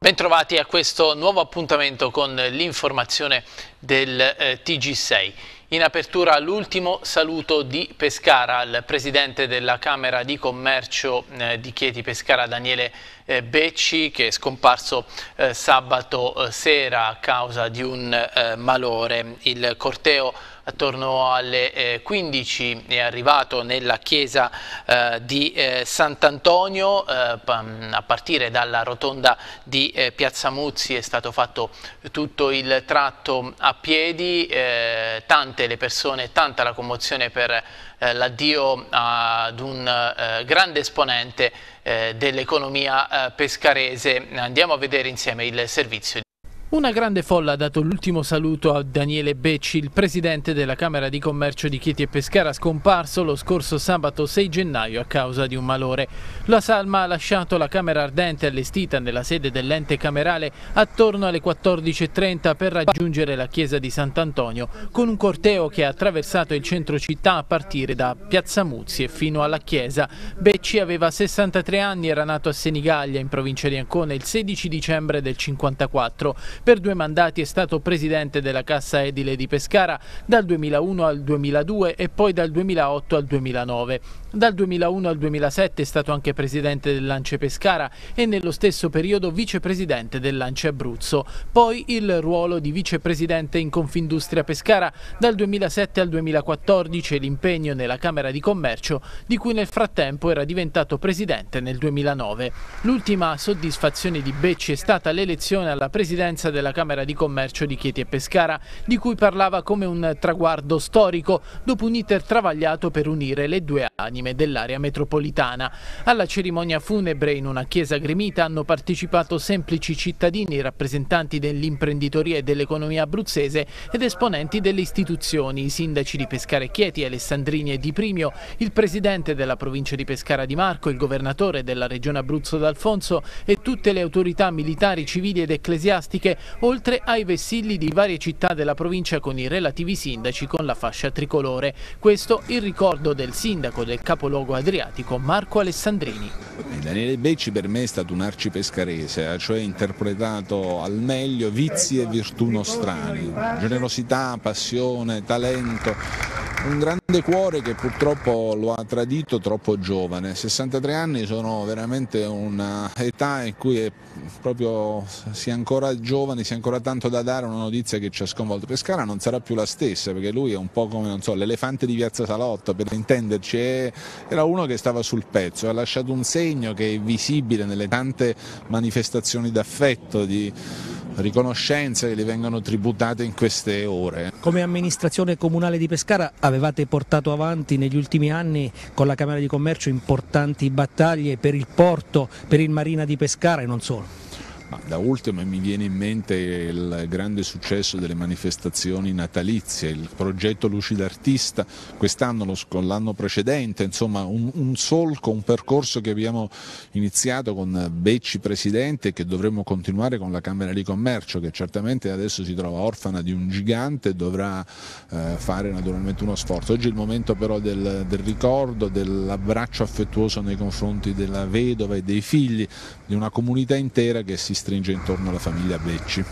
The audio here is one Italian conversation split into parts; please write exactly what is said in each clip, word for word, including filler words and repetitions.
Bentrovati a questo nuovo appuntamento con l'informazione del eh, T G sei. In apertura l'ultimo saluto di Pescara al presidente della Camera di Commercio eh, di Chieti Pescara, Daniele eh, Becci, che è scomparso eh, sabato eh, sera a causa di un eh, malore. Il corteo attorno alle eh, quindici è arrivato nella chiesa eh, di eh, Sant'Antonio, eh, a partire dalla rotonda di eh, Piazza Muzzi è stato fatto tutto il tratto a piedi, eh, tante le persone, tanta la commozione per eh, l'addio ad un eh, grande esponente eh, dell'economia eh, pescarese. Andiamo a vedere insieme il servizio. Una grande folla ha dato l'ultimo saluto a Daniele Becci, il presidente della Camera di Commercio di Chieti e Pescara, scomparso lo scorso sabato sei gennaio a causa di un malore. La salma ha lasciato la Camera Ardente allestita nella sede dell'ente camerale attorno alle quattordici e trenta per raggiungere la chiesa di Sant'Antonio, con un corteo che ha attraversato il centro città a partire da Piazza Muzzi e fino alla chiesa. Becci aveva sessantatré anni, era nato a Senigallia in provincia di Ancona il sedici dicembre del cinquantaquattro. Per due mandati è stato presidente della Cassa Edile di Pescara dal duemilauno al duemiladue e poi dal duemilaotto al duemilanove. Dal duemilauno al duemilasette è stato anche presidente dell'Ance Pescara e nello stesso periodo vicepresidente dell'Ance Abruzzo. Poi il ruolo di vicepresidente in Confindustria Pescara dal duemilasette al duemilaquattordici e l'impegno nella Camera di Commercio, di cui nel frattempo era diventato presidente nel duemilanove. L'ultima soddisfazione di Becci è stata l'elezione alla presidenza della Camera di Commercio di Chieti e Pescara, di cui parlava come un traguardo storico dopo un iter travagliato per unire le due anime dell'area metropolitana. Alla cerimonia funebre in una chiesa gremita hanno partecipato semplici cittadini, rappresentanti dell'imprenditoria e dell'economia abruzzese ed esponenti delle istituzioni, i sindaci di Pescara e Chieti, Alessandrini e Di Primio, il presidente della provincia di Pescara Di Marco, il governatore della regione Abruzzo D'Alfonso e tutte le autorità militari, civili ed ecclesiastiche, oltre ai vessilli di varie città della provincia con i relativi sindaci con la fascia tricolore. Questo il ricordo del sindaco del capoluogo adriatico Marco Alessandrini. Daniele Becci per me è stato un arcipescarese, ha cioè interpretato al meglio vizi e virtù nostrani, generosità, passione, talento, un grande cuore che purtroppo lo ha tradito troppo giovane. sessantatré anni sono veramente un'età in cui è proprio si è ancora giovani, si è ancora tanto da dare. Una notizia che ci ha sconvolto: Pescara non sarà più la stessa, perché lui è un po' come, non so, l'elefante di Piazza Salotto, per intenderci, era uno che stava sul pezzo, ha lasciato un segno che è visibile nelle tante manifestazioni d'affetto, di riconoscenza che gli vengono tributate in queste ore. Come amministrazione comunale di Pescara avevate portato avanti negli ultimi anni con la Camera di Commercio importanti battaglie per il porto, per il Marina di Pescara e non solo. Da ultimo mi viene in mente il grande successo delle manifestazioni natalizie, il progetto Lucida Artista, quest'anno, l'anno precedente, insomma un, un solco, un percorso che abbiamo iniziato con Becci presidente e che dovremo continuare con la Camera di Commercio, che certamente adesso si trova orfana di un gigante e dovrà eh, fare naturalmente uno sforzo. Oggi è il momento però del, del ricordo, dell'abbraccio affettuoso nei confronti della vedova e dei figli, di una comunità intera che si stringe intorno alla famiglia Becci.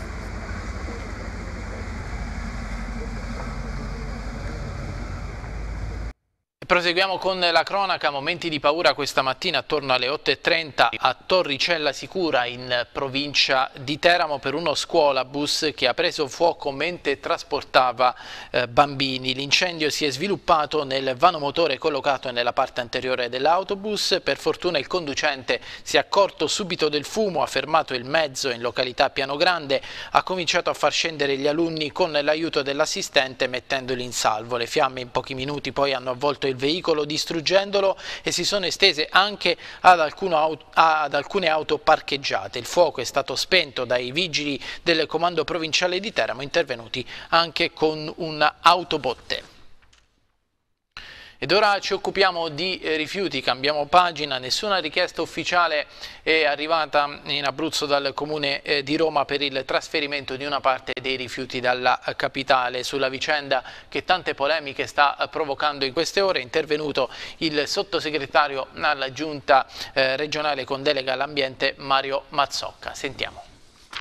Proseguiamo con la cronaca. Momenti di paura questa mattina attorno alle otto e trenta a Torricella Sicura in provincia di Teramo per uno scuolabus che ha preso fuoco mentre trasportava eh, bambini. L'incendio si è sviluppato nel vano motore collocato nella parte anteriore dell'autobus. Per fortuna il conducente si è accorto subito del fumo, ha fermato il mezzo in località Piano Grande, ha cominciato a far scendere gli alunni con l'aiuto dell'assistente mettendoli in salvo. Le fiamme in pochi minuti poi hanno avvolto il veicolo distruggendolo e si sono estese anche ad, auto, ad alcune auto parcheggiate. Il fuoco è stato spento dai vigili del comando provinciale di Teramo, intervenuti anche con un autobotte. Ed ora ci occupiamo di rifiuti, cambiamo pagina. Nessuna richiesta ufficiale è arrivata in Abruzzo dal Comune di Roma per il trasferimento di una parte dei rifiuti dalla capitale. Sulla vicenda che tante polemiche sta provocando in queste ore è intervenuto il sottosegretario alla Giunta regionale con delega all'ambiente Mario Mazzocca. Sentiamo.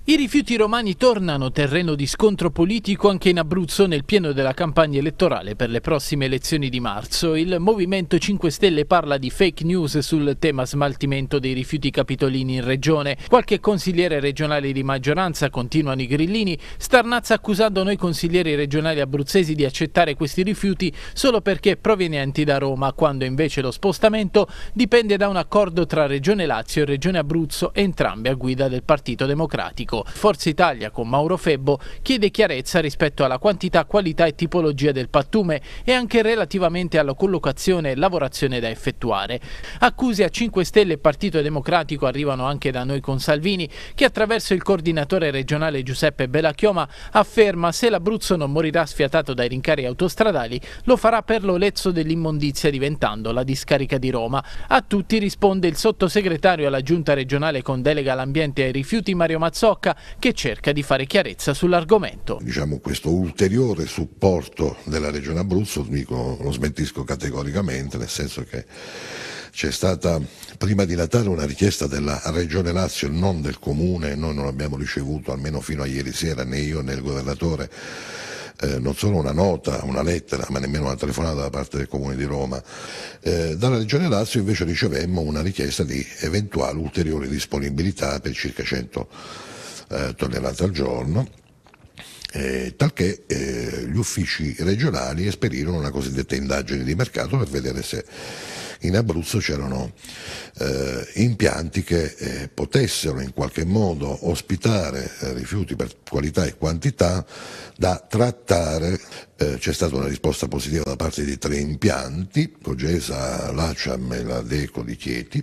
I rifiuti romani tornano terreno di scontro politico anche in Abruzzo nel pieno della campagna elettorale per le prossime elezioni di marzo. Il Movimento cinque Stelle parla di fake news sul tema smaltimento dei rifiuti capitolini in regione. Qualche consigliere regionale di maggioranza, continuano i grillini, starnazza accusando noi consiglieri regionali abruzzesi di accettare questi rifiuti solo perché provenienti da Roma, quando invece lo spostamento dipende da un accordo tra Regione Lazio e Regione Abruzzo, entrambe a guida del Partito Democratico. Forza Italia con Mauro Febbo chiede chiarezza rispetto alla quantità, qualità e tipologia del pattume e anche relativamente alla collocazione e lavorazione da effettuare. Accuse a cinque Stelle e Partito Democratico arrivano anche da noi con Salvini, che attraverso il coordinatore regionale Giuseppe Bellachioma afferma: se l'Abruzzo non morirà sfiatato dai rincari autostradali, lo farà per l'olezzo dell'immondizia diventando la discarica di Roma. A tutti risponde il sottosegretario alla giunta regionale con delega all'ambiente e ai rifiuti Mario Mazzocca, che cerca di fare chiarezza sull'argomento. Diciamo questo ulteriore supporto della Regione Abruzzo dico, lo smentisco categoricamente, nel senso che c'è stata prima di Natale una richiesta della Regione Lazio, non del Comune, noi non abbiamo ricevuto almeno fino a ieri sera né io né il Governatore Eh, non solo una nota, una lettera, ma nemmeno una telefonata da parte del Comune di Roma. Eh, dalla Regione Lazio invece ricevemmo una richiesta di eventuale ulteriore disponibilità per circa cento eh, tonnellate al giorno, eh, talché eh, gli uffici regionali espedirono una cosiddetta indagine di mercato per vedere se in Abruzzo c'erano eh, impianti che eh, potessero in qualche modo ospitare eh, rifiuti per qualità e quantità da trattare. Eh, c'è stata una risposta positiva da parte di tre impianti, Cogesa, l'Acciam e la Deco di Chieti,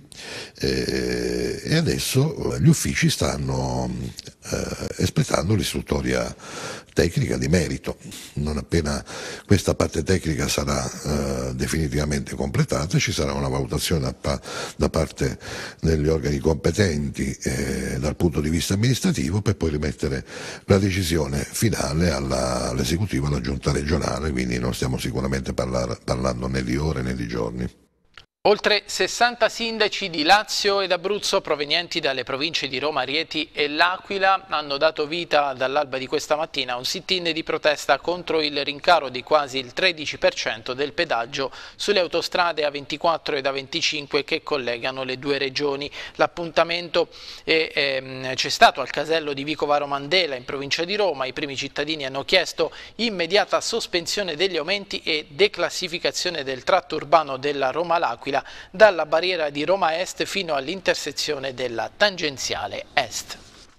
eh, e adesso gli uffici stanno eh, espletando l'istruttoria tecnica di merito. Non appena questa parte tecnica sarà eh, definitivamente completata, ci sarà una valutazione da, pa da parte degli organi competenti eh, dal punto di vista amministrativo, per poi rimettere la decisione finale all'esecutivo, alla giunta regionale, quindi non stiamo sicuramente parlar parlando né di ore né di giorni. Oltre sessanta sindaci di Lazio ed Abruzzo provenienti dalle province di Roma, Rieti e L'Aquila hanno dato vita dall'alba di questa mattina a un sit-in di protesta contro il rincaro di quasi il tredici per cento del pedaggio sulle autostrade A ventiquattro ed A venticinque che collegano le due regioni. L'appuntamento c'è stato al casello di Vico Varo Mandela in provincia di Roma. I primi cittadini hanno chiesto immediata sospensione degli aumenti e declassificazione del tratto urbano della Roma-L'Aquila dalla barriera di Roma Est fino all'intersezione della tangenziale Est.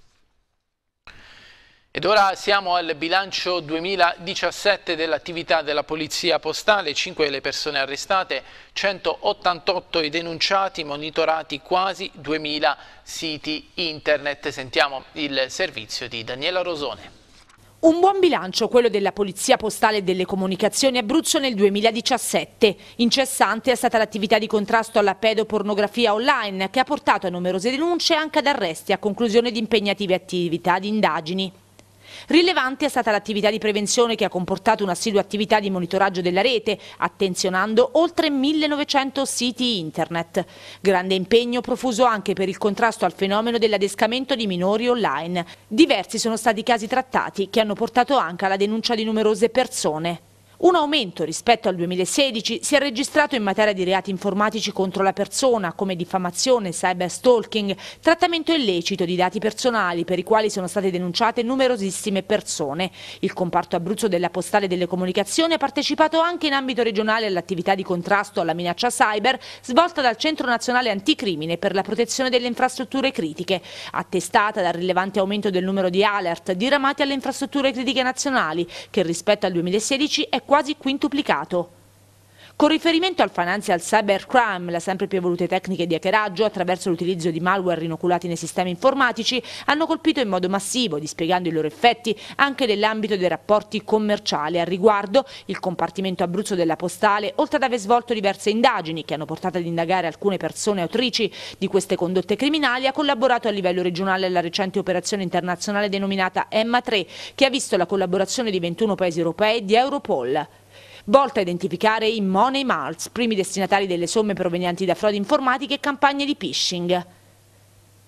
Ed ora siamo al bilancio duemiladiciassette dell'attività della Polizia Postale: cinque le persone arrestate, centottantotto i denunciati, monitorati quasi duemila siti internet. Sentiamo il servizio di Daniela Rosone. Un buon bilancio quello della Polizia Postale e delle Comunicazioni Abruzzo nel duemiladiciassette. Incessante è stata l'attività di contrasto alla pedopornografia online, che ha portato a numerose denunce e anche ad arresti a conclusione di impegnative attività di indagini. Rilevante è stata l'attività di prevenzione, che ha comportato un'assidua attività di monitoraggio della rete, attenzionando oltre millenovecento siti internet. Grande impegno profuso anche per il contrasto al fenomeno dell'adescamento di minori online. Diversi sono stati i casi trattati, che hanno portato anche alla denuncia di numerose persone. Un aumento rispetto al duemilasedici si è registrato in materia di reati informatici contro la persona, come diffamazione, cyberstalking, trattamento illecito di dati personali, per i quali sono state denunciate numerosissime persone. Il comparto Abruzzo della Postale e delle Comunicazioni ha partecipato anche in ambito regionale all'attività di contrasto alla minaccia cyber svolta dal Centro Nazionale Anticrimine per la protezione delle infrastrutture critiche, attestata dal rilevante aumento del numero di alert diramati alle infrastrutture critiche nazionali, che rispetto al duemilasedici è quasi quintuplicato. Con riferimento al financial cybercrime, le sempre più evolute tecniche di hackeraggio attraverso l'utilizzo di malware inoculati nei sistemi informatici hanno colpito in modo massivo, dispiegando i loro effetti anche nell'ambito dei rapporti commerciali. Al riguardo, il compartimento Abruzzo della Postale, oltre ad aver svolto diverse indagini che hanno portato ad indagare alcune persone autrici di queste condotte criminali, ha collaborato a livello regionale alla recente operazione internazionale denominata Emma tre, che ha visto la collaborazione di ventuno paesi europei di Europol, volta a identificare i money marts, primi destinatari delle somme provenienti da frodi informatiche e campagne di phishing.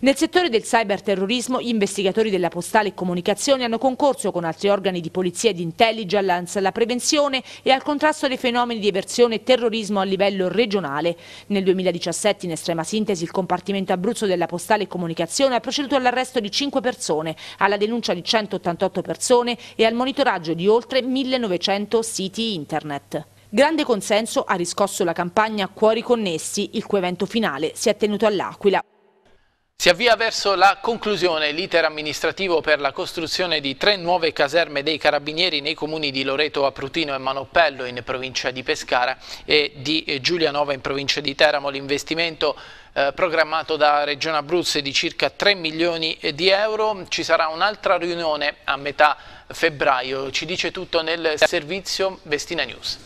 Nel settore del cyberterrorismo gli investigatori della Postale e Comunicazioni hanno concorso con altri organi di polizia e di intelligence alla prevenzione e al contrasto dei fenomeni di eversione e terrorismo a livello regionale. Nel duemiladiciassette, in estrema sintesi, il compartimento Abruzzo della Postale e Comunicazione ha proceduto all'arresto di cinque persone, alla denuncia di centottantotto persone e al monitoraggio di oltre millenovecento siti internet. Grande consenso ha riscosso la campagna Cuori Connessi, il cui evento finale si è tenuto all'Aquila. Si avvia verso la conclusione l'iter amministrativo per la costruzione di tre nuove caserme dei Carabinieri nei comuni di Loreto Aprutino e Manoppello in provincia di Pescara e di Giulianova in provincia di Teramo. L'investimento eh, programmato da Regione Abruzzo è di circa tre milioni di euro. Ci sarà un'altra riunione a metà febbraio. Ci dice tutto nel servizio Vestina News.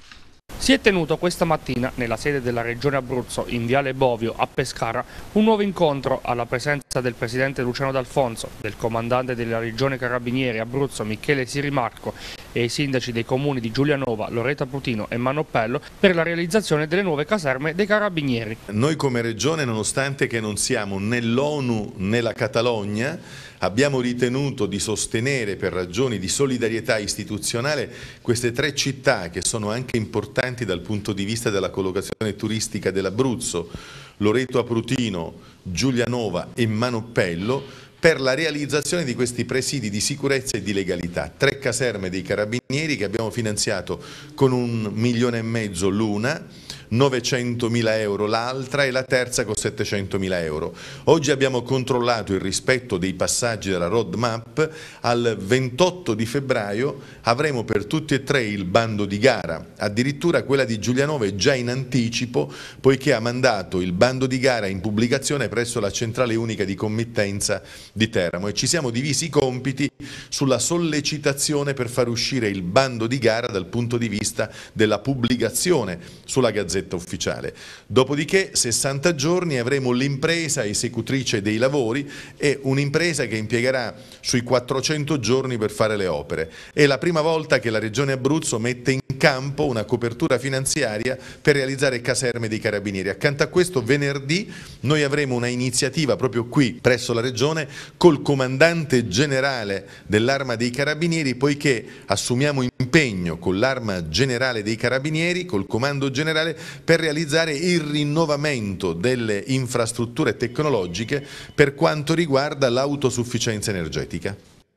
Si è tenuto questa mattina nella sede della Regione Abruzzo in Viale Bovio a Pescara un nuovo incontro alla presenza del Presidente Luciano D'Alfonso, del Comandante della Regione Carabinieri Abruzzo Michele Sirimarco e i sindaci dei comuni di Giulianova, Loreto Aprutino e Manoppello per la realizzazione delle nuove caserme dei Carabinieri. Noi come Regione, nonostante che non siamo né l'ONU né la Catalogna, abbiamo ritenuto di sostenere per ragioni di solidarietà istituzionale queste tre città che sono anche importanti dal punto di vista della collocazione turistica dell'Abruzzo, Loreto Aprutino, Giulianova e Manoppello, per la realizzazione di questi presidi di sicurezza e di legalità. Tre caserme dei Carabinieri che abbiamo finanziato con un milione e mezzo l'una, novecentomila euro l'altra e la terza con settecentomila euro. Oggi abbiamo controllato il rispetto dei passaggi della roadmap. Al ventotto di febbraio avremo per tutti e tre il bando di gara, addirittura quella di Giulianova è già in anticipo poiché ha mandato il bando di gara in pubblicazione presso la centrale unica di committenza di Teramo e ci siamo divisi i compiti sulla sollecitazione per far uscire il bando di gara dal punto di vista della pubblicazione sulla Gazzetta ufficiale. Dopodiché sessanta giorni avremo l'impresa esecutrice dei lavori e un'impresa che impiegherà sui quattrocento giorni per fare le opere. È la prima volta che la Regione Abruzzo mette in campo una copertura finanziaria per realizzare caserme dei Carabinieri. Accanto a questo venerdì noi avremo una iniziativa proprio qui presso la Regione col comandante generale dell'Arma dei Carabinieri, poiché assumiamo impegno con l'Arma generale dei Carabinieri, col comando generale, per realizzare il rinnovamento delle infrastrutture tecnologiche per quanto riguarda l'autosufficienza energetica.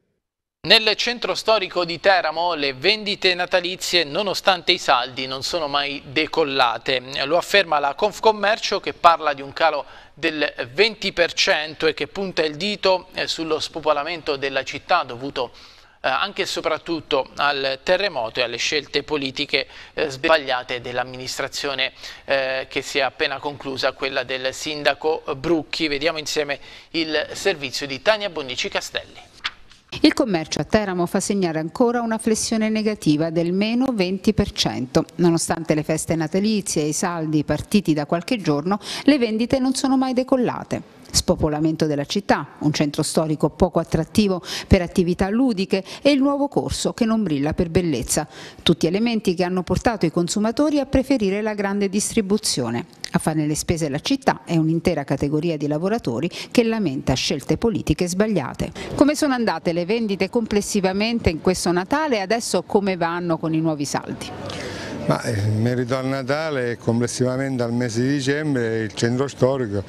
Nel centro storico di Teramo le vendite natalizie, nonostante i saldi, non sono mai decollate. Lo afferma la Confcommercio, che parla di un calo del venti per cento e che punta il dito sullo spopolamento della città dovuto eh, anche e soprattutto al terremoto e alle scelte politiche eh, sbagliate dell'amministrazione eh, che si è appena conclusa, quella del sindaco Brucchi. Vediamo insieme il servizio di Tania Bonnici Castelli. Il commercio a Teramo fa segnare ancora una flessione negativa del meno venti per cento. Nonostante le feste natalizie e i saldi partiti da qualche giorno, le vendite non sono mai decollate. Spopolamento della città, un centro storico poco attrattivo per attività ludiche e il nuovo corso che non brilla per bellezza. Tutti elementi che hanno portato i consumatori a preferire la grande distribuzione. A fare le spese la città è un'intera categoria di lavoratori che lamenta scelte politiche sbagliate. Come sono andate le vendite complessivamente in questo Natale e adesso come vanno con i nuovi saldi? Ma in merito al Natale, complessivamente al mese di dicembre, il centro storico,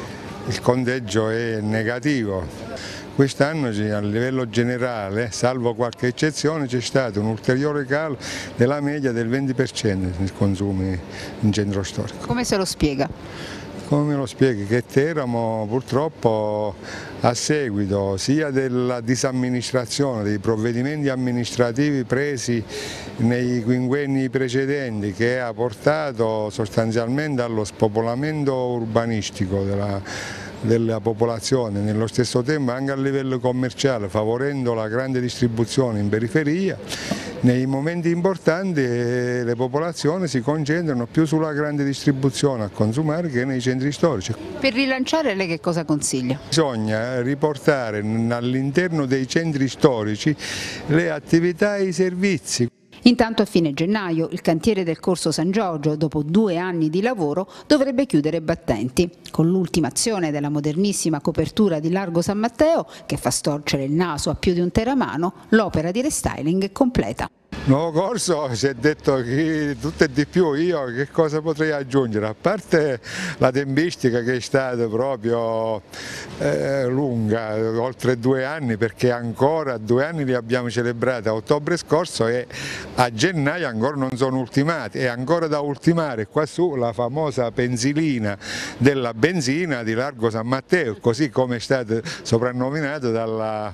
il conteggio è negativo. Quest'anno a livello generale, salvo qualche eccezione, c'è stato un ulteriore calo della media del venti per cento nei consumi in centro storico. Come se lo spiega? Come lo spieghi? Che Teramo purtroppo a seguito sia della disamministrazione dei provvedimenti amministrativi presi nei quinquenni precedenti, che ha portato sostanzialmente allo spopolamento urbanistico della della popolazione, nello stesso tempo anche a livello commerciale, favorendo la grande distribuzione in periferia, nei momenti importanti le popolazioni si concentrano più sulla grande distribuzione a consumare che nei centri storici. Per rilanciare lei che cosa consiglia? Bisogna riportare all'interno dei centri storici le attività e i servizi. Intanto a fine gennaio il cantiere del Corso San Giorgio, dopo due anni di lavoro, dovrebbe chiudere i battenti. Con l'ultimazione della modernissima copertura di Largo San Matteo, che fa storcere il naso a più di un teramano, l'opera di restyling è completa. Nuovo corso, si è detto che tutto e di più, io che cosa potrei aggiungere? A parte la tempistica che è stata proprio eh, lunga, oltre due anni, perché ancora due anni li abbiamo celebrati a ottobre scorso e a gennaio ancora non sono ultimati, e ancora da ultimare qua su la famosa pensilina della benzina di Largo San Matteo, così come è stato soprannominato dalla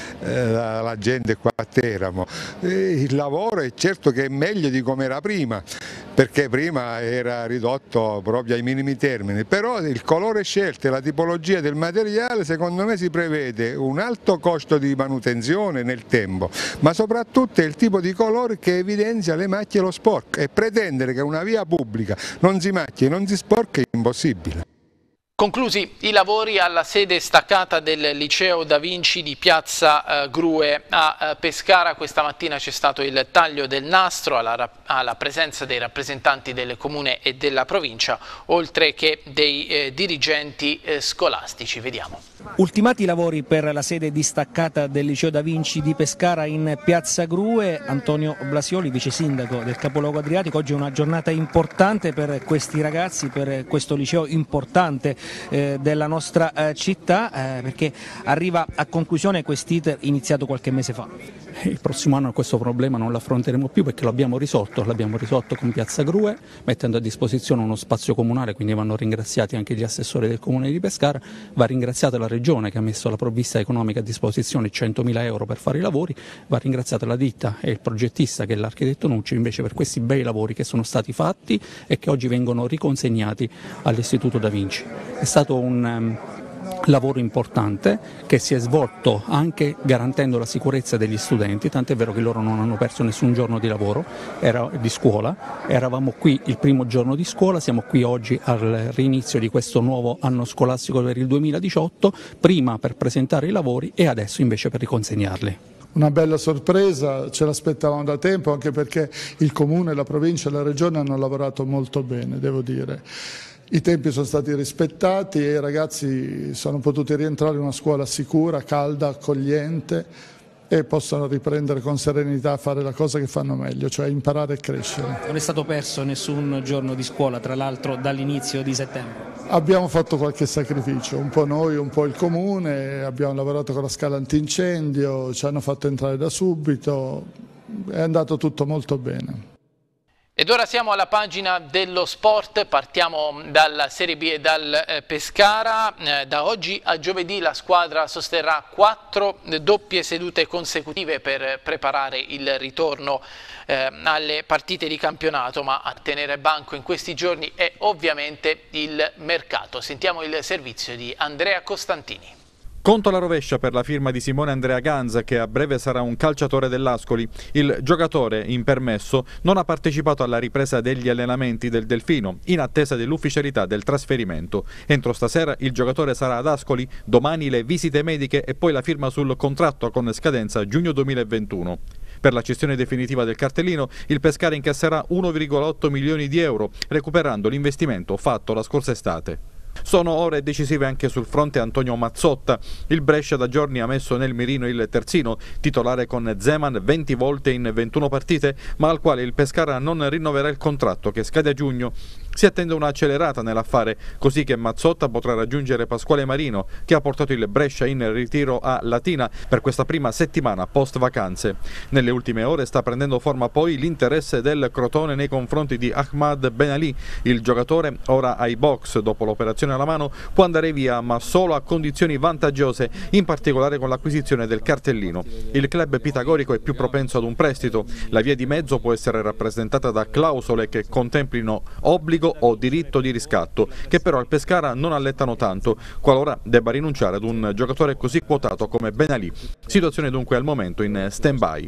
la gente qua a Teramo. Il lavoro è certo che è meglio di come era prima, perché prima era ridotto proprio ai minimi termini, però il colore scelto e la tipologia del materiale secondo me si prevede un alto costo di manutenzione nel tempo, ma soprattutto è il tipo di colore che evidenzia le macchie e lo sporco, e pretendere che una via pubblica non si macchia e non si sporca è impossibile. Conclusi i lavori alla sede staccata del Liceo Da Vinci di Piazza eh, Grue a eh, Pescara. Questa mattina c'è stato il taglio del nastro alla, alla presenza dei rappresentanti del Comune e della provincia, oltre che dei eh, dirigenti eh, scolastici. Vediamo. Ultimati i lavori per la sede distaccata del Liceo Da Vinci di Pescara in Piazza Grue. Antonio Blasioli, vice sindaco del capoluogo adriatico, oggi è una giornata importante per questi ragazzi, per questo liceo importante eh, della nostra eh, città, eh, perché arriva a conclusione quest'iter iniziato qualche mese fa. Il prossimo anno questo problema non lo affronteremo più, perché lo abbiamo risolto, l'abbiamo risolto con Piazza Grue, mettendo a disposizione uno spazio comunale, quindi vanno ringraziati anche gli assessori del Comune di Pescara, va ringraziata la Regione che ha messo la provvista economica a disposizione, centomila euro per fare i lavori, va ringraziata la ditta e il progettista che è l'architetto Nucci invece per questi bei lavori che sono stati fatti e che oggi vengono riconsegnati all'Istituto Da Vinci. È stato un um, lavoro importante che si è svolto anche garantendo la sicurezza degli studenti, tant'è vero che loro non hanno perso nessun giorno di lavoro, era di scuola, eravamo qui il primo giorno di scuola, siamo qui oggi al rinizio di questo nuovo anno scolastico per il duemiladiciotto, prima per presentare i lavori e adesso invece per riconsegnarli. Una bella sorpresa, ce l'aspettavamo da tempo, anche perché il Comune, la Provincia e la Regione hanno lavorato molto bene, devo dire. I tempi sono stati rispettati e i ragazzi sono potuti rientrare in una scuola sicura, calda, accogliente, e possono riprendere con serenità a fare la cosa che fanno meglio, cioè imparare e crescere. Non è stato perso nessun giorno di scuola, tra l'altro dall'inizio di settembre? Abbiamo fatto qualche sacrificio, un po' noi, un po' il Comune, abbiamo lavorato con la scala antincendio, ci hanno fatto entrare da subito, è andato tutto molto bene. Ed ora siamo alla pagina dello sport, partiamo dalla Serie B e dal eh, Pescara. Eh, da oggi a giovedì la squadra sosterrà quattro doppie sedute consecutive per preparare il ritorno eh, alle partite di campionato, ma a tenere banco in questi giorni è ovviamente il mercato. Sentiamo il servizio di Andrea Costantini. Conto alla rovescia per la firma di Simone Andrea Ganza, che a breve sarà un calciatore dell'Ascoli. Il giocatore, in permesso, non ha partecipato alla ripresa degli allenamenti del Delfino, in attesa dell'ufficialità del trasferimento. Entro stasera il giocatore sarà ad Ascoli, domani le visite mediche e poi la firma sul contratto con scadenza giugno duemilaventuno. Per la cessione definitiva del cartellino, il Pescara incasserà uno virgola otto milioni di euro, recuperando l'investimento fatto la scorsa estate. Sono ore decisive anche sul fronte Antonio Mazzotta. Il Brescia da giorni ha messo nel mirino il terzino, titolare con Zeman venti volte in ventuno partite, ma al quale il Pescara non rinnoverà il contratto che scade a giugno. Si attende un'accelerata nell'affare, così che Mazzotta potrà raggiungere Pasquale Marino, che ha portato il Brescia in ritiro a Latina per questa prima settimana post vacanze. Nelle ultime ore sta prendendo forma poi l'interesse del Crotone nei confronti di Ahmad Ben Ali. Il giocatore, ora ai box dopo l'operazione alla mano, può andare via, ma solo a condizioni vantaggiose, in particolare con l'acquisizione del cartellino. Il club pitagorico è più propenso ad un prestito. La via di mezzo può essere rappresentata da clausole che contemplino obbligo o diritto di riscatto, che però al Pescara non allettano tanto, qualora debba rinunciare ad un giocatore così quotato come Ben Ali. Situazione dunque al momento in stand-by.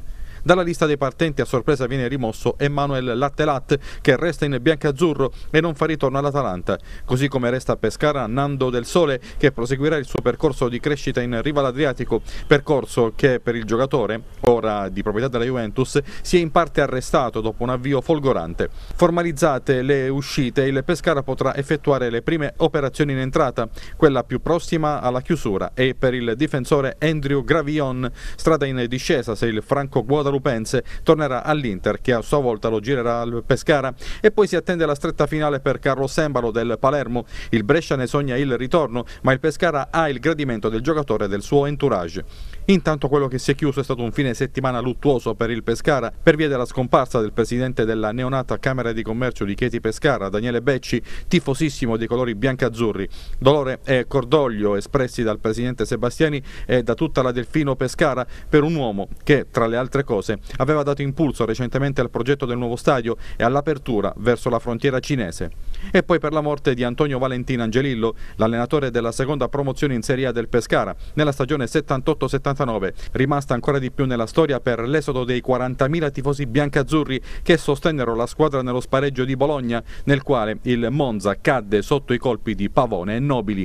Dalla lista dei partenti a sorpresa viene rimosso Emanuel Lattelat, che resta in biancazzurro e non fa ritorno all'Atalanta, così come resta a Pescara Nando Del Sole, che proseguirà il suo percorso di crescita in riva all'Adriatico, percorso che per il giocatore, ora di proprietà della Juventus, si è in parte arrestato dopo un avvio folgorante. Formalizzate le uscite, il Pescara potrà effettuare le prime operazioni in entrata, quella più prossima alla chiusura è per il difensore Andrew Gravillon, strada in discesa se il franco guadalupense tornerà all'Inter, che a sua volta lo girerà al Pescara, e poi si attende la stretta finale per Carlos Embalo del Palermo. Il Brescia ne sogna il ritorno, ma il Pescara ha il gradimento del giocatore e del suo entourage. Intanto quello che si è chiuso è stato un fine settimana luttuoso per il Pescara per via della scomparsa del presidente della neonata Camera di Commercio di Chieti Pescara, Daniele Becci, tifosissimo dei colori biancazzurri. Dolore e cordoglio espressi dal presidente Sebastiani e da tutta la Delfino Pescara per un uomo che, tra le altre cose, aveva dato impulso recentemente al progetto del nuovo stadio e all'apertura verso la frontiera cinese. E poi per la morte di Antonio Valentin Angelillo, l'allenatore della seconda promozione in Serie A del Pescara nella stagione settantotto settantanove, rimasta ancora di più nella storia per l'esodo dei quarantamila tifosi biancazzurri che sostennero la squadra nello spareggio di Bologna, nel quale il Monza cadde sotto i colpi di Pavone e Nobili.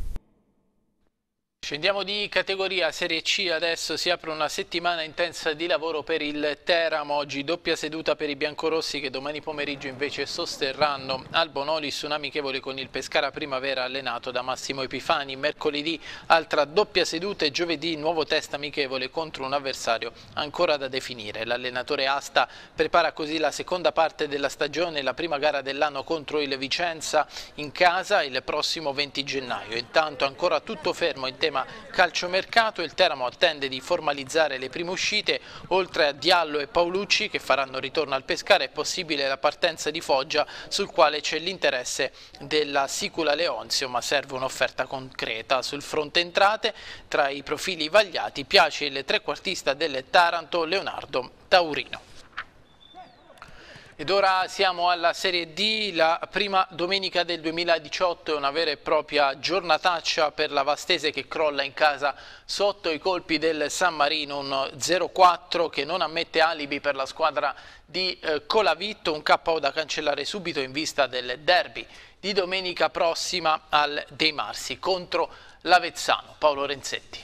Scendiamo di categoria, Serie C, adesso si apre una settimana intensa di lavoro per il Teramo. Oggi doppia seduta per i biancorossi, che domani pomeriggio invece sosterranno al Bonolis un amichevole con il Pescara Primavera allenato da Massimo Epifani. Mercoledì altra doppia seduta e giovedì nuovo test amichevole contro un avversario ancora da definire. L'allenatore Asta prepara così la seconda parte della stagione, la prima gara dell'anno contro il Vicenza in casa il prossimo venti gennaio. Intanto ancora tutto fermo in tema calciomercato, il Teramo attende di formalizzare le prime uscite. Oltre a Diallo e Paolucci, che faranno ritorno al Pescara, è possibile la partenza di Foggia, sul quale c'è l'interesse della Sicula Leonzio, ma serve un'offerta concreta. Sul fronte entrate, tra i profili vagliati, piace il trequartista del Taranto Leonardo Taurino. Ed ora siamo alla Serie D, la prima domenica del duemiladiciotto è una vera e propria giornataccia per la Vastese, che crolla in casa sotto i colpi del San Marino, un zero quattro che non ammette alibi per la squadra di eh, Colavitto, un K O da cancellare subito in vista del derby di domenica prossima al Dei Marsi contro l'Avezzano. Paolo Renzetti.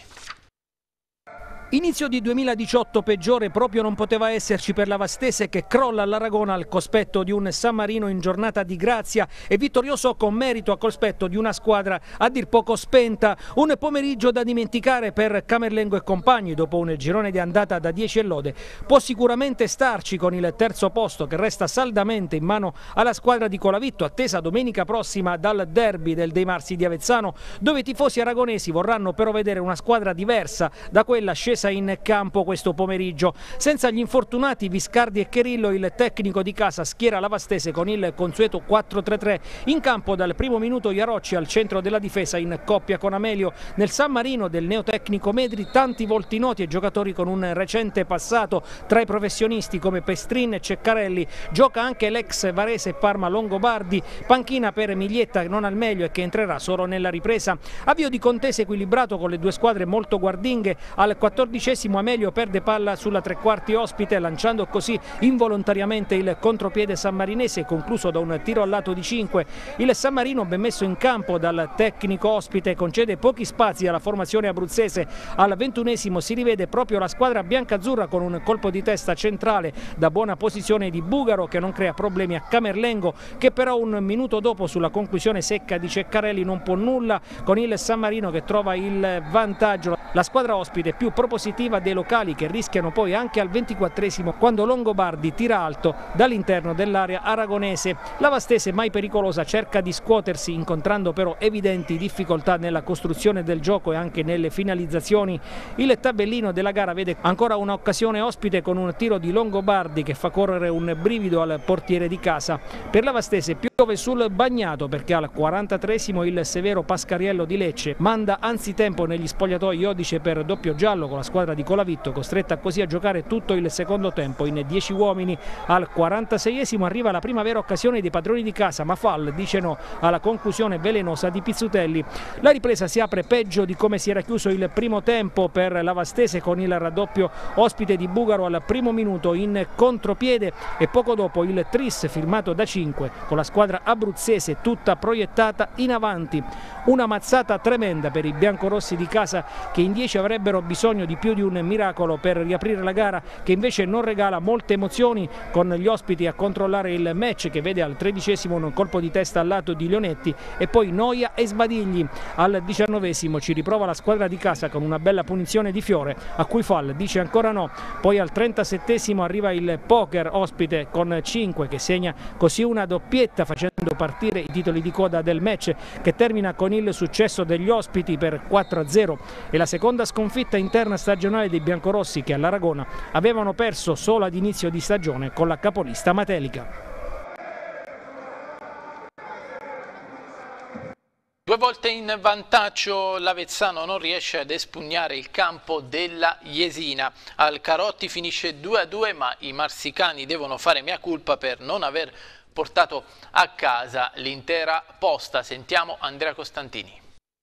Inizio di duemiladiciotto peggiore proprio non poteva esserci per la Vastese, che crolla all'Aragona al cospetto di un San Marino in giornata di grazia e vittorioso con merito a cospetto di una squadra a dir poco spenta. Un pomeriggio da dimenticare per Camerlengo e compagni dopo un girone di andata da dieci e lode. Può sicuramente starci con il terzo posto, che resta saldamente in mano alla squadra di Colavitto, attesa domenica prossima dal derby del Dei Marsi di Avezzano, dove i tifosi aragonesi vorranno però vedere una squadra diversa da quella scesa in campo questo pomeriggio. Senza gli infortunati Viscardi e Cherillo, il tecnico di casa schiera la Vastese con il consueto quattro tre tre. In campo dal primo minuto Iarocci al centro della difesa in coppia con Amelio. Nel San Marino del neotecnico Medri tanti volti noti e giocatori con un recente passato tra i professionisti come Pestrin e Ceccarelli. Gioca anche l'ex Varese Parma Longobardi, panchina per Miglietta non al meglio e che entrerà solo nella ripresa. Avvio di contesa equilibrato con le due squadre molto guardinghe. Al quattordicesimo Amelio perde palla sulla tre quarti ospite, lanciando così involontariamente il contropiede sammarinese, concluso da un tiro al lato di cinque. Il San Marino, ben messo in campo dal tecnico ospite, concede pochi spazi alla formazione abruzzese. Al ventunesimo si rivede proprio la squadra biancazzurra con un colpo di testa centrale da buona posizione di Bugaro, che non crea problemi a Camerlengo, che però un minuto dopo, sulla conclusione secca di Ceccarelli, non può nulla con il San Marino, che trova il vantaggio. La squadra ospite più propositiva dei locali, che rischiano poi anche al ventiquattresimo, quando Longobardi tira alto dall'interno dell'area aragonese. La Vastese, mai pericolosa, cerca di scuotersi, incontrando però evidenti difficoltà nella costruzione del gioco e anche nelle finalizzazioni. Il tabellino della gara vede ancora un'occasione ospite con un tiro di Longobardi che fa correre un brivido al portiere di casa. Per la Vastese più Piove sul bagnato perché al quarantatreesimo il severo Pascariello di Lecce manda anzitempo negli spogliatoi Iodice per doppio giallo con la squadra di Colavitto, costretta così a giocare tutto il secondo tempo in dieci uomini. Al quarantaseiesimo arriva la prima vera occasione dei padroni di casa, ma Fall dice no alla conclusione velenosa di Pizzutelli. La ripresa si apre peggio di come si era chiuso il primo tempo per la Vastese, con il raddoppio ospite di Bugaro al primo minuto in contropiede e poco dopo il tris firmato da cinque con la squadra abruzzese tutta proiettata in avanti. Una mazzata tremenda per i biancorossi di casa, che in dieci avrebbero bisogno di più di un miracolo per riaprire la gara, che invece non regala molte emozioni, con gli ospiti a controllare il match, che vede al tredicesimo un colpo di testa al lato di Leonetti e poi Noia e Sbadigli. Al diciannovesimo ci riprova la squadra di casa con una bella punizione di Fiore, a cui Fall dice ancora no. Poi al trentasettesimo arriva il poker ospite con cinque, che segna così una doppietta facendo partire i titoli di coda del match, che termina con il successo degli ospiti per quattro a zero e la seconda sconfitta interna stagionale dei biancorossi, che all'Aragona avevano perso solo ad inizio di stagione con la capolista Matelica. Due volte in vantaggio l'Avezzano non riesce ad espugnare il campo della Jesina. Al Carotti finisce due a due, ma i marsicani devono fare mea culpa per non aver portato a casa l'intera posta. Sentiamo Andrea Costantini.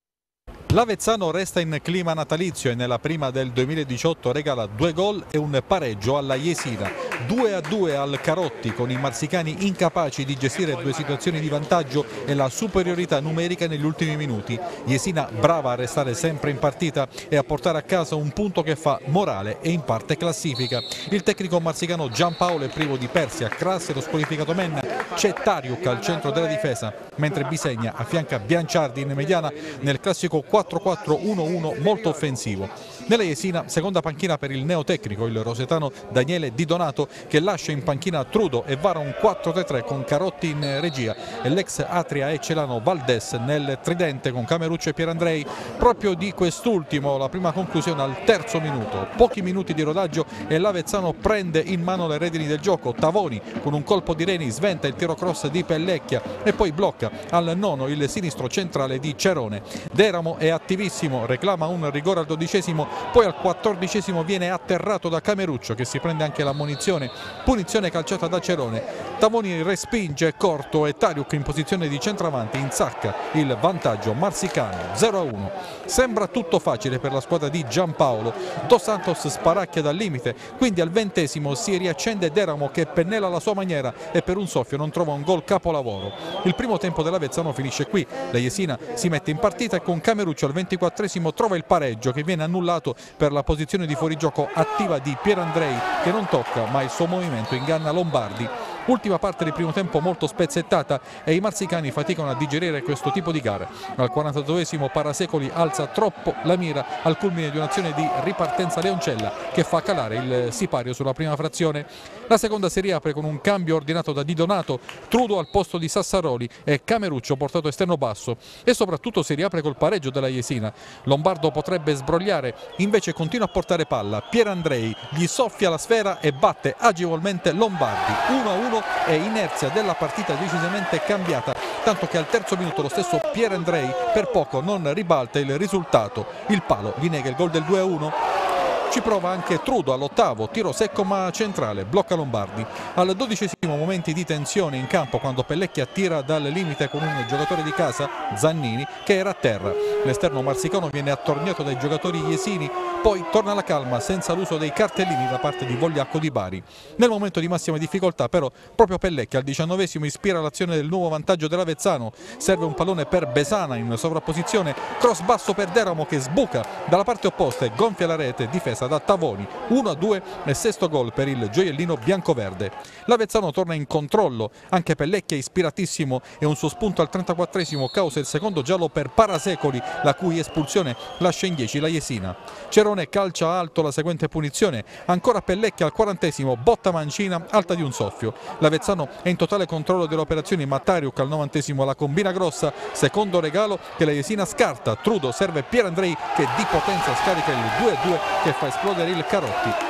L'Avezzano resta in clima natalizio e nella prima del duemiladiciotto regala due gol e un pareggio alla Jesina. due a due al Carotti, con i marsicani incapaci di gestire due situazioni di vantaggio e la superiorità numerica negli ultimi minuti. Jesina brava a restare sempre in partita e a portare a casa un punto che fa morale e in parte classifica. Il tecnico marsicano Giampaolo è privo di Persia, Cras e lo squalificato Menna. C'è Tariuk al centro della difesa, mentre Bisegna affianca Bianciardi in mediana nel classico quattro quattro uno uno molto offensivo. Nella Jesina, seconda panchina per il neotecnico, il rosetano Daniele Di Donato, che lascia in panchina Trudo e vara un quattro tre tre con Carotti in regia e l'ex Atria e Celano Valdes nel tridente con Cameruccio e Pierandrei. Proprio di quest'ultimo la prima conclusione al terzo minuto. Pochi minuti di rodaggio e l'Avezzano prende in mano le redini del gioco. Tavoni con un colpo di Reni sventa il tiro cross di Pellecchia e poi blocca al nono il sinistro centrale di Cerone. Deramo è attivissimo, reclama un rigore al dodicesimo, poi al quattordicesimo viene atterrato da Cameruccio, che si prende anche la munizione, punizione calciata da Cerone. Tavoni respinge corto e Tariuk in posizione di centravanti insacca il vantaggio marsicano zero a uno. Sembra tutto facile per la squadra di Giampaolo. Dos Santos sparacchia dal limite, quindi al ventesimo si riaccende Deramo, che pennella alla sua maniera e per un soffio non trova un gol capolavoro. Il primo tempo dell'Avezzano finisce qui, la Jesina si mette in partita e con Cameruccio al ventiquattresimo trova il pareggio, che viene annullato per la posizione di fuorigioco attiva di Pierandrei, che non tocca ma il suo movimento inganna Lombardi. Ultima parte del primo tempo molto spezzettata e i marsicani faticano a digerire questo tipo di gare. Al quarantaduesimo Parasecoli alza troppo la mira al culmine di un'azione di ripartenza Leoncella, che fa calare il sipario sulla prima frazione. La seconda si riapre con un cambio ordinato da Di Donato, Trudo al posto di Sassaroli e Cameruccio portato esterno basso, e soprattutto si riapre col pareggio della Jesina. Lombardo potrebbe sbrogliare, invece continua a portare palla. Pierandrei gli soffia la sfera e batte agevolmente Lombardi. uno a uno e inerzia della partita decisamente cambiata, tanto che al terzo minuto lo stesso Pierandrei per poco non ribalta il risultato. Il palo gli nega il gol del due a uno. Ci prova anche Trudo all'ottavo, tiro secco ma centrale, blocca Lombardi. Al dodicesimo momenti di tensione in campo, quando Pellecchia tira dal limite con un giocatore di casa, Zannini, che era a terra. L'esterno marsicano viene attorniato dai giocatori jesini, poi torna la calma senza l'uso dei cartellini da parte di Vogliacco di Bari. Nel momento di massima difficoltà però proprio Pellecchia al diciannovesimo ispira l'azione del nuovo vantaggio dell'Avezzano. Serve un pallone per Besana in sovrapposizione, cross basso per Deramo che sbuca dalla parte opposta e gonfia la rete, difesa da Tavoni. uno a due e sesto gol per il gioiellino biancoverde. L'Avezzano torna in controllo, anche Pellecchia ispiratissimo e un suo spunto al trentaquattresimo causa il secondo giallo per Parasecoli, la cui espulsione lascia in dieci la Jesina. Cerone calcia alto la seguente punizione, ancora Pellecchia al quarantesimo, botta mancina alta di un soffio. L'Avezzano è in totale controllo delle operazioni, ma Tariuk al novantesimo la combina grossa, secondo regalo che la Jesina scarta. Trudo serve Pierandrei che di potenza scarica il due a due che fa esplodere il Carotti.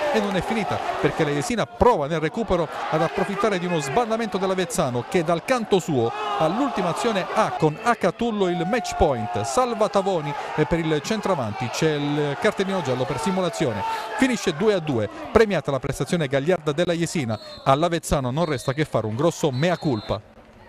e non è finita, perché la Jesina prova nel recupero ad approfittare di uno sbandamento dell'Avezzano che dal canto suo all'ultima azione ha con Acatullo il match point. Salva Tavoni e per il centravanti c'è il cartellino giallo per simulazione. Finisce due a due, premiata la prestazione gagliarda della Jesina. All'Avezzano non resta che fare un grosso mea culpa.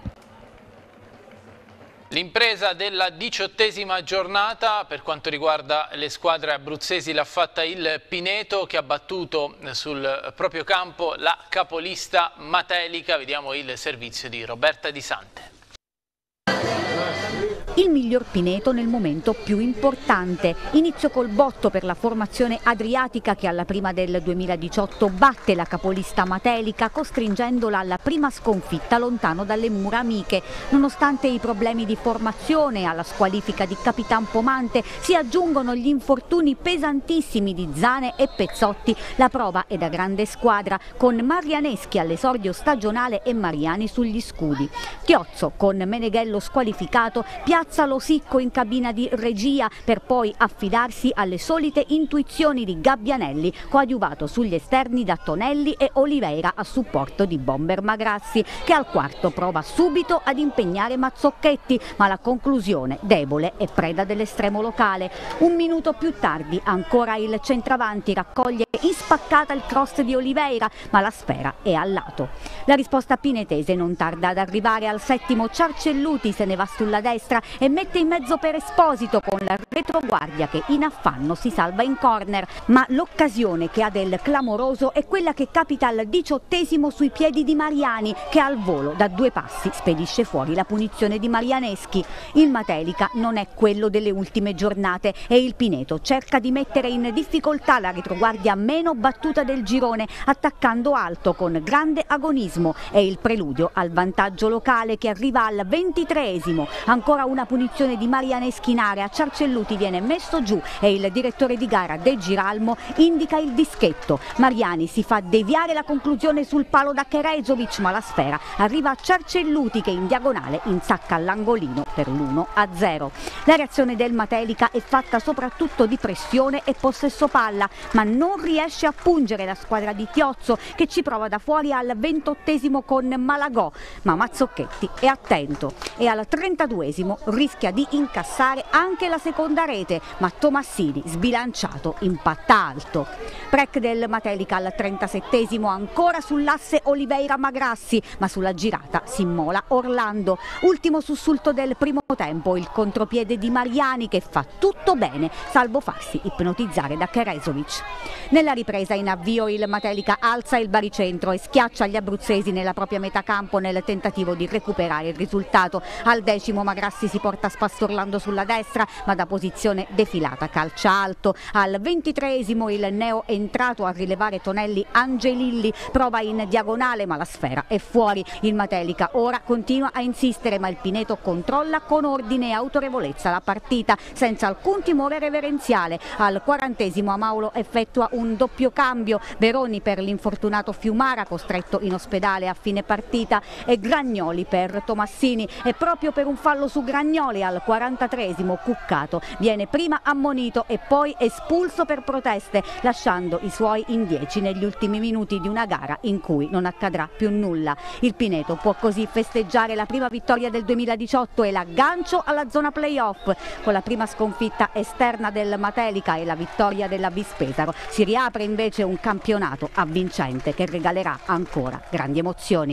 L'impresa della diciottesima giornata per quanto riguarda le squadre abruzzesi l'ha fatta il Pineto, che ha battuto sul proprio campo la capolista Matelica. Vediamo il servizio di Roberta Di Sante. Il miglior Pineto nel momento più importante. Inizio col botto per la formazione adriatica che alla prima del duemiladiciotto batte la capolista Matelica, costringendola alla prima sconfitta lontano dalle mura amiche. Nonostante i problemi di formazione, alla squalifica di Capitan Pomante si aggiungono gli infortuni pesantissimi di Zane e Pezzotti. La prova è da grande squadra, con Marianeschi all'esordio stagionale e Mariani sugli scudi. Tiozzo, con Meneghello squalificato, piazza Losicco in cabina di regia per poi affidarsi alle solite intuizioni di Gabbianelli, coadiuvato sugli esterni da Tonelli e Oliveira a supporto di Bomber Magrassi, che al quarto prova subito ad impegnare Mazzocchetti, ma la conclusione debole e preda dell'estremo locale. Un minuto più tardi ancora il centravanti raccoglie in spaccata il cross di Oliveira, ma la sfera è al lato. La risposta pinetese non tarda ad arrivare al settimo. Ciarcelluti se ne va sulla destra e mette in mezzo per Esposito con la retroguardia che in affanno si salva in corner, ma l'occasione che ha del clamoroso è quella che capita al diciottesimo sui piedi di Mariani, che al volo da due passi spedisce fuori la punizione di Marianeschi. Il Matelica non è quello delle ultime giornate e il Pineto cerca di mettere in difficoltà la retroguardia meno battuta del girone, attaccando alto con grande agonismo. È il preludio al vantaggio locale che arriva al ventitreesimo. Ancora una punizione di Marianeschi in area, Ciarcelluti viene messo giù e il direttore di gara De Giralmo indica il dischetto. Mariani si fa deviare la conclusione sul palo da Kerezovic, ma la sfera arriva a Ciarcelluti che in diagonale insacca l'angolino per l'uno a zero. La reazione del Matelica è fatta soprattutto di pressione e possesso palla, ma non riesce a pungere la squadra di Tiozzo, che ci prova da fuori al ventottesimo con Malagò, ma Mazzocchetti è attento e al trentaduesimo rischia di incassare anche la seconda rete, ma Tomassini sbilanciato impatta alto. Break del Matelica al trentasettesimo, ancora sull'asse Oliveira Magrassi, ma sulla girata si immola Orlando. Ultimo sussulto del primo tempo, il contropiede di Mariani che fa tutto bene, salvo farsi ipnotizzare da Kerezovic. Nella ripresa in avvio il Matelica alza il baricentro e schiaccia gli abruzzesi nella propria metà campo nel tentativo di recuperare il risultato. Al decimo Magrassi si porta Spastorlando sulla destra, ma da posizione defilata calcia alto. Al ventitreesimo il neo entrato a rilevare Tonelli Angelilli prova in diagonale, ma la sfera è fuori. Il Matelica ora continua a insistere, ma il Pineto controlla con ordine e autorevolezza la partita senza alcun timore reverenziale. Al quarantesimo Amaulo effettua un doppio cambio, Veroni per l'infortunato Fiumara costretto in ospedale a fine partita e Gragnoli per Tomassini, e proprio per un fallo su Gragnoli al quarantatreesimo Cuccato viene prima ammonito e poi espulso per proteste, lasciando i suoi in dieci negli ultimi minuti di una gara in cui non accadrà più nulla. Il Pineto può così festeggiare la prima vittoria del duemiladiciotto e l'aggancio alla zona playoff. Con la prima sconfitta esterna del Matelica e la vittoria della Bispesaro si riapre invece un campionato avvincente che regalerà ancora grandi emozioni.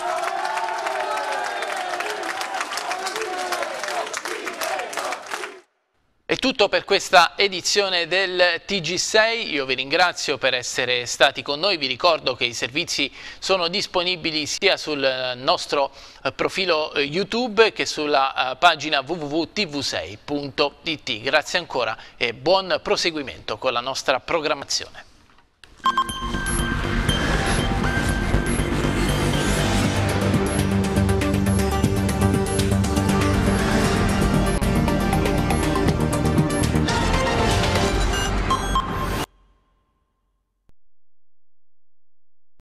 È tutto per questa edizione del T G sei, io vi ringrazio per essere stati con noi, vi ricordo che i servizi sono disponibili sia sul nostro profilo YouTube che sulla pagina w w w punto t v sei punto i t. Grazie ancora e buon proseguimento con la nostra programmazione.